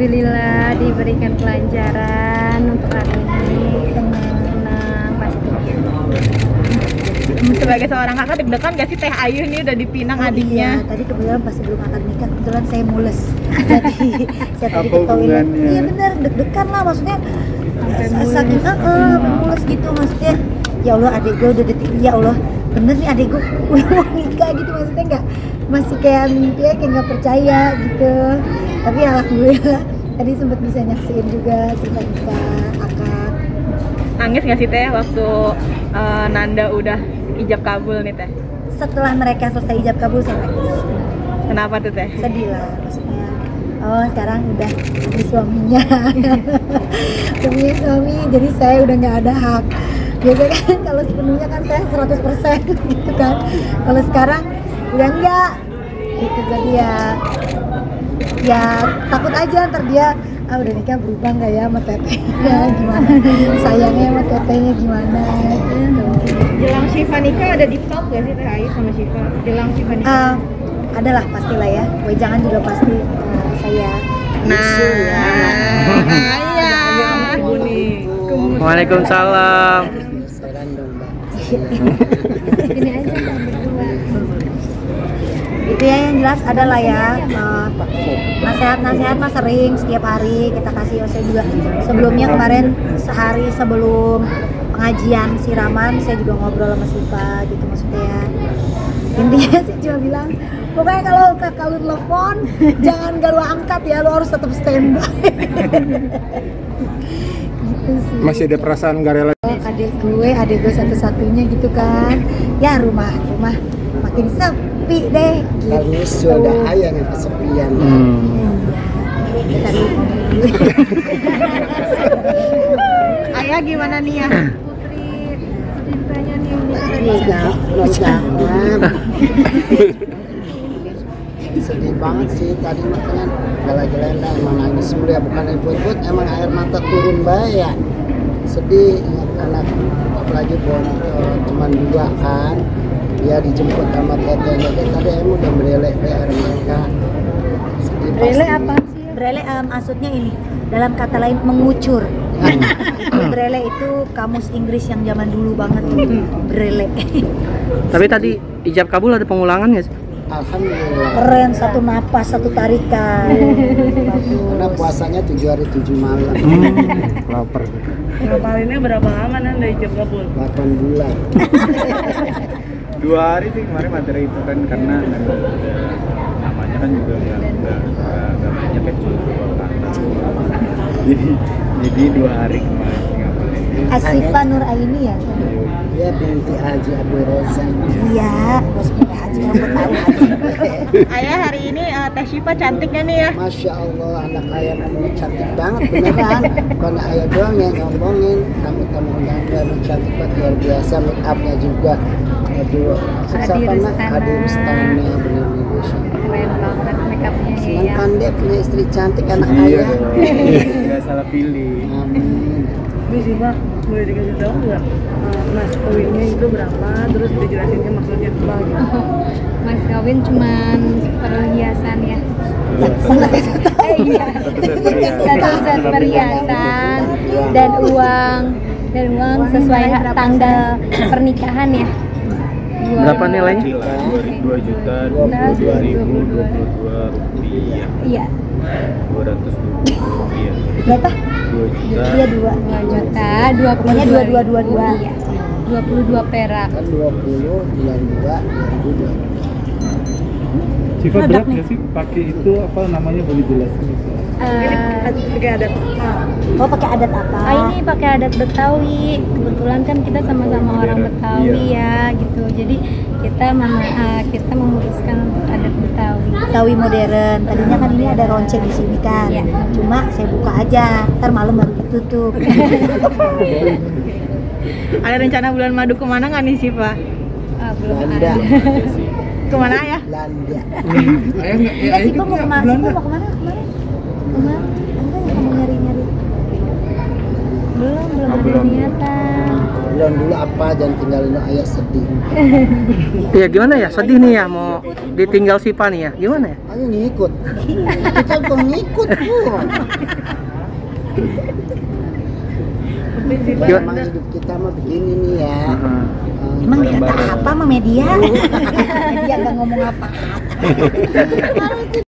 Alhamdulillah diberikan kelancaran untuk hari ini. Senang pastinya. Sebagai seorang kakak deg-degan gak sih Teh Ayu nih udah dipinang adiknya? Iya, tadi kebetulan pas sebelum akad nikah kebetulan saya mules. Jadi saya tadi ke toilet. Iya benar, deg-degan lah maksudnya. Saking mules gitu maksudnya. Ya Allah adik gue udah ya Allah bener nih adik gue udah mau nikah gitu maksudnya nggak masih kayak mimpi kayak nggak percaya gitu. Tapi alhamdulillah tadi sempat bisa nyaksiin juga cerita nikah akad. Nangis gak sih Teh waktu Nanda udah ijab kabul nih Teh? Setelah mereka selesai ijab kabul saya nangis. Kenapa tuh Teh? Sedih lah maksudnya. Oh sekarang udah ada suaminya. Punya suami jadi saya udah nggak ada hak. Biasanya kan kalau sepenuhnya kan saya 100% gitu kan. Kalau sekarang udah enggak gitu, jadi ya takut aja ntar dia udah nikah berubah nggak ya sama tetehnya gimana, sayangnya sama tetehnya gimana gitu. Jelang Syifa nikah ada di talk gak sih Teh Ayu sama Syifa? Jelang Syifa nikah? Adalah pastilah ya, wejangan juga pasti saya. Waalaikumsalam. Ini aja Mbak, berdua. Itu ya yang jelas adalah ya nasihat mah sering setiap hari kita kasih. Saya juga sebelumnya kemarin sehari sebelum pengajian siraman saya juga ngobrol sama Syifa gitu maksudnya ya. Intinya sih cuma bilang pokoknya kalau kakak lu telepon jangan gak lu angkat ya, lu harus tetap standby. Gitu sih. Masih ada perasaan gak rela? Adik gue satu-satunya gitu kan. Ya rumah makin sepi deh gitu. Karena sudah ayah nih kesepian. Kita dulu. Ayah gimana nih ya? Putri cintanya nih Jangan. Sedih banget sih tadi makanya gala-galenda emang nangis mulu ya, bukan ibut-ibut emang air mata turun bae ya. Sedih ingat anak apalagi cuman 2 kan. Dia dijemput sama tetehnya tadi emang udah berelek air mata. Sedih pasti. Brele apa sih? Brele maksudnya ini dalam kata lain mengucur. Brele itu kamus Inggris yang zaman dulu banget. Brele. Tapi tadi ijab kabul ada pengulangan nggak sih? Alhamdulillah. Keren, satu napas, satu tarikan. Karena puasanya 7 hari 7 malam. Lapar. Ngapalinnya berapa lama Nanda ijab kabul? 8 bulan. 2 hari sih kemarin materi itu kan karena namanya kan juga ya nggak banyak ya cuma 2 kata. Jadi 2 hari kemarin sih ngapalin. Asifa Nur Aini ya? Dia binti Haji Abdul Reza. Iya, bos punya Haji kamu tahu Haji. Ayah hari ini Teh Syifa cantiknya nih ya? Masya Allah, anak ayah kamu cantik banget beneran. Bukan ayah doang yang ngomongin. Kamu Nanda cantik banget luar biasa, make upnya juga. Aduh, Adi Rustana bener-bener. Keren banget makeupnya Senang ya. kan dia punya istri cantik anak Iya ayah. dong. Nggak salah pilih. Amin. Bu Syifa, boleh dikasih tahu nggak mas kawinnya itu berapa? Terus dijelasinnya maksudnya apa gitu? Mas kawin cuman perhiasan ya. Iya. Satu set perhiasan dan uang sesuai tanggal pernikahan ya. Berapa nilainya? 2 juta, 22.000, 22 rupiah. Iya. 200 rupiah. Berapa? 2 juta. Dia 2 juta, Pokoknya 22. Iya. 22 perak. Kan 20 bulan 2 2022. Syifa berat nggak sih pakai itu apa namanya, boleh jelasin itu? Pakai adat. Oh pakai adat apa? Ini pakai adat Betawi. Kebetulan kan kita sama-sama orang Betawi ya, gitu. Jadi kita memutuskan untuk adat Betawi. Betawi modern. Tadinya kan ini ada ronceng di sini kan. Iya. Cuma saya buka aja. Ntar malam baru ditutup. Ada rencana bulan madu kemana nggak nih Syifa? Belum Belanda. ada. Kemana ya? Belanda. Enggak sih, kok mau kemana? Sih, mau kemana kemarin? Kemana? Enggak ya kamu nyari-nyari. Belum ada niatan. bilang dulu apa, jangan tinggalin ayah sedih. Iya gimana ya, sedih nih ya mau ditinggal Sipa nih ya, gimana ya? Ayo ngikut, kita kok ngikut pun. Gimana? Emang hidup kita mah begini nih ya. Emang dikata apa sama media? Media nggak ngomong apa.